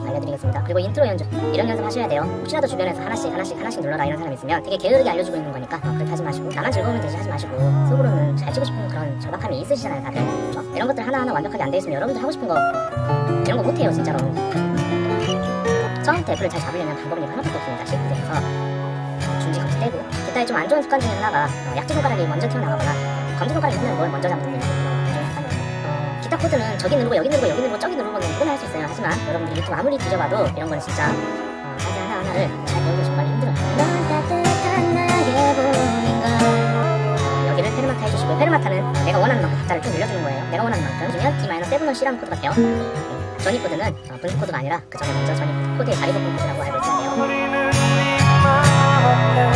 알려드리겠습니다. 그리고 인트로 연주 이런 연습 하셔야 돼요. 혹시라도 주변에서 하나씩 눌러라 이런 사람 있으면 되게 게으르게 알려주고 있는 거니까 그렇게 하지 마시고, 나만 즐거우면 되지 하지 마시고, 속으로는 잘 치고 싶은 그런 절박함이 있으시잖아요 다들. 그렇죠? 이런 것들 하나하나 완벽하게 안 돼 있으면 여러분들 하고 싶은 거 이런 거 못해요 진짜로. 처음부터 F를 잘 잡으려면 방법이 하나밖에 없습니다. 시프트에서 중지 검지 떼고, 기타의 좀 안 좋은 습관 중에 하나가 약지 손가락이 먼저 튀어나가거나 검지 손가락이 맨날 뭘 먼저 잡는 기타 코드는 저기 누르고 여기 누르고 여기 누르고 저기 누르고는 누구나 할 수 있어요. 하지만 여러분들이 유튜브 아무리 뒤져봐도 이런 거는 진짜 가사 하나하나를 잘 배우기 정말 힘들어요. 넌 따뜻한 나의 보인가. 여기를 페르마타 해주시고요. 페르마타는 내가 원하는 만큼 박자를 쭉 늘려주는 거예요. 내가 원하는 만큼 주면 D-7원 C라는 코드가 돼요. 전이 코드는 분수 코드가 아니라 그 전에 먼저 전이 코드의 자리 바꾼 코드라고 알고 있어야 돼요.